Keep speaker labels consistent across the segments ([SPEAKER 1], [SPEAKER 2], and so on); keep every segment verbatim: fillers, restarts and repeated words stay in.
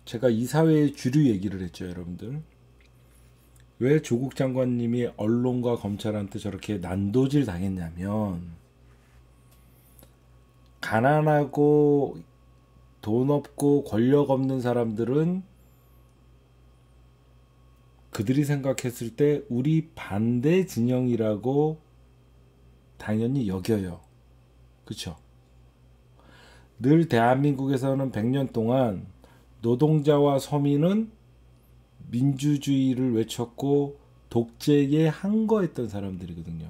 [SPEAKER 1] 제가 이 사회의 주류 얘기를 했죠, 여러분들. 왜 조국 장관님이 언론과 검찰한테 저렇게 난도질 당했냐면, 가난하고 돈 없고 권력 없는 사람들은 그들이 생각했을 때 우리 반대 진영이라고 당연히 여겨요. 그쵸? 늘 대한민국에서는 백 년 동안 노동자와 서민은 민주주의를 외쳤고 독재에 항거했던 사람들이거든요.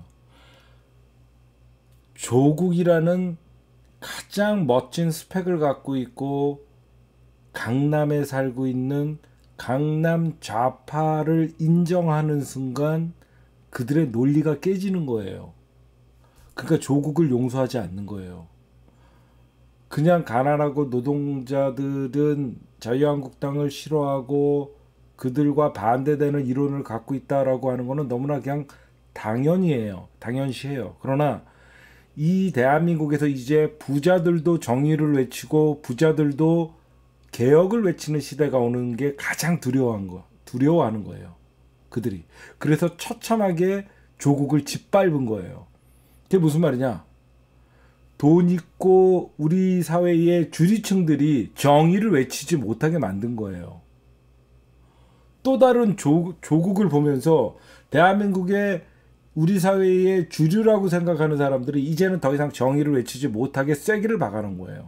[SPEAKER 1] 조국이라는 가장 멋진 스펙을 갖고 있고 강남에 살고 있는 강남 좌파를 인정하는 순간 그들의 논리가 깨지는 거예요. 그러니까 조국을 용서하지 않는 거예요. 그냥 가난하고 노동자들은 자유한국당을 싫어하고 그들과 반대되는 이론을 갖고 있다라고 하는 거는 너무나 그냥 당연이에요. 당연시해요. 그러나 이 대한민국에서 이제 부자들도 정의를 외치고 부자들도 개혁을 외치는 시대가 오는 게 가장 두려워한 거, 두려워하는 거예요. 그들이. 그래서 처참하게 조국을 짓밟은 거예요. 그게 무슨 말이냐? 돈 있고 우리 사회의 주지층들이 정의를 외치지 못하게 만든 거예요. 또 다른 조, 조국을 보면서 대한민국의 우리 사회의 주류라고 생각하는 사람들이 이제는 더 이상 정의를 외치지 못하게 쐐기를 박아놓은 거예요.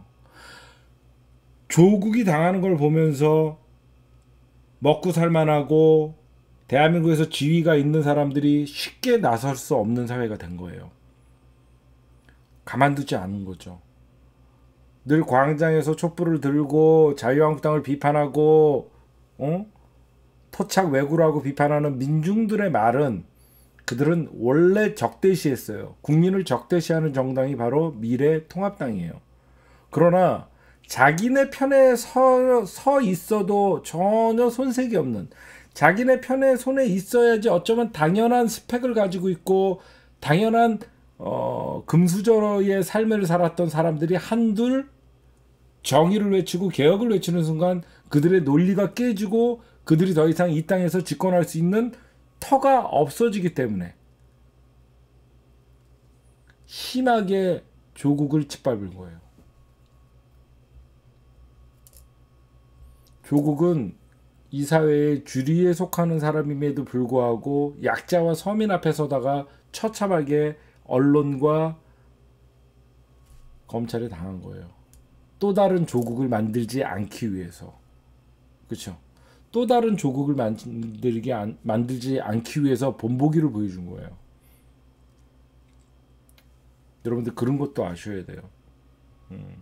[SPEAKER 1] 조국이 당하는 걸 보면서 먹고 살만하고 대한민국에서 지위가 있는 사람들이 쉽게 나설 수 없는 사회가 된 거예요. 가만두지 않은 거죠. 늘 광장에서 촛불을 들고 자유한국당을 비판하고 어? 토착 왜구라고 비판하는 민중들의 말은 그들은 원래 적대시했어요. 국민을 적대시하는 정당이 바로 미래통합당이에요. 그러나 자기네 편에 서, 서 있어도 전혀 손색이 없는, 자기네 편에 손에 있어야지 어쩌면 당연한 스펙을 가지고 있고 당연한 어, 금수저의 삶을 살았던 사람들이 한둘 정의를 외치고 개혁을 외치는 순간 그들의 논리가 깨지고 그들이 더 이상 이 땅에서 집권할 수 있는 터가 없어지기 때문에 심하게 조국을 짓밟은 거예요. 조국은 이 사회의 주류에 속하는 사람임에도 불구하고 약자와 서민 앞에 서다가 처참하게 언론과 검찰에 당한 거예요. 또 다른 조국을 만들지 않기 위해서. 그렇죠? 또 다른 조국을 만들기 안, 만들지 않기 위해서 본보기를 보여준 거예요. 여러분들 그런 것도 아셔야 돼요. 음.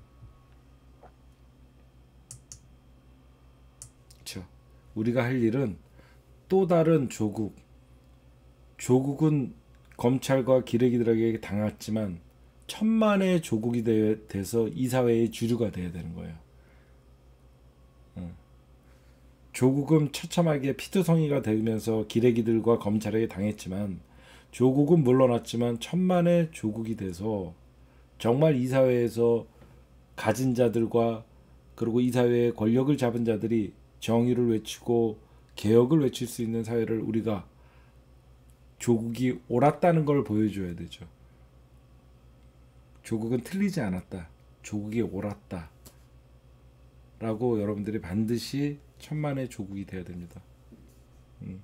[SPEAKER 1] 그렇죠? 우리가 할 일은 또 다른 조국. 조국은 검찰과 기레기들에게 당했지만 천만의 조국이 되, 돼서 이 사회의 주류가 돼야 되는 거예요. 음. 조국은 처참하게 피투성이가 되면서 기레기들과 검찰에게 당했지만 조국은 물러났지만 천만의 조국이 돼서 정말 이 사회에서 가진 자들과 그리고 이 사회의 권력을 잡은 자들이 정의를 외치고 개혁을 외칠 수 있는 사회를 우리가 조국이 옳았다는 걸 보여줘야 되죠. 조국은 틀리지 않았다. 조국이 옳았다. 라고 여러분들이 반드시 천만의 조국이 되어야 됩니다. 음.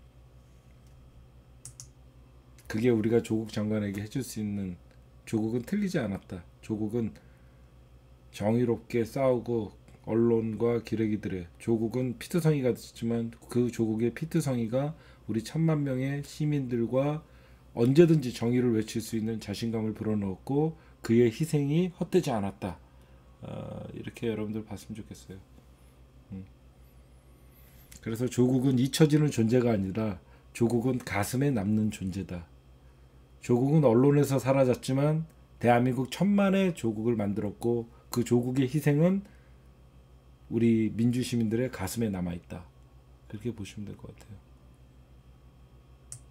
[SPEAKER 1] 그게 우리가 조국 장관에게 해줄 수 있는, 조국은 틀리지 않았다. 조국은 정의롭게 싸우고 언론과 기레기들의, 조국은 피투성이가 됐지만 그 조국의 피투성이가 우리 천만 명의 시민들과 언제든지 정의를 외칠 수 있는 자신감을 불어넣었고 그의 희생이 헛되지 않았다. 어, 이렇게 여러분들 봤으면 좋겠어요. 음. 그래서 조국은 잊혀지는 존재가 아니라 조국은 가슴에 남는 존재다. 조국은 언론에서 사라졌지만 대한민국 천만의 조국을 만들었고 그 조국의 희생은 우리 민주시민들의 가슴에 남아있다. 그렇게 보시면 될 것 같아요.